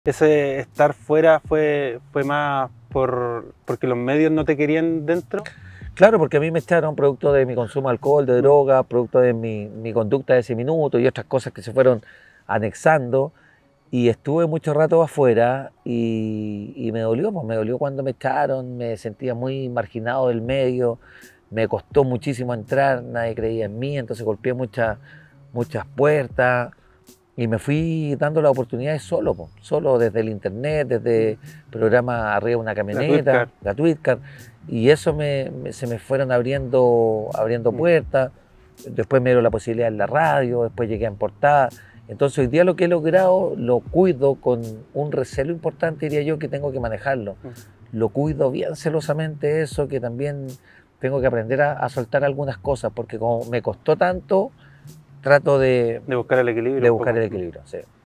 Ese estar fuera fue más porque los medios no te querían dentro. Claro, porque a mí me echaron producto de mi consumo de alcohol, de droga, producto de mi conducta de ese minuto y otras cosas que se fueron anexando. Y estuve mucho rato afuera y me dolió, pues me dolió cuando me echaron, me sentía muy marginado del medio, me costó muchísimo entrar, nadie creía en mí, entonces golpeé muchas puertas y me fui dando las oportunidades solo, pues, solo desde el internet, desde programas arriba de una camioneta, la Twitcar, y eso se me fueron abriendo puertas. Después me dio la posibilidad en la radio, después llegué a Portada. Entonces hoy día lo que he logrado lo cuido con un recelo importante, diría yo, que tengo que manejarlo. Lo cuido bien celosamente eso, que también tengo que aprender a soltar algunas cosas, porque como me costó tanto, trato De buscar el equilibrio. de buscar el equilibrio. Sí.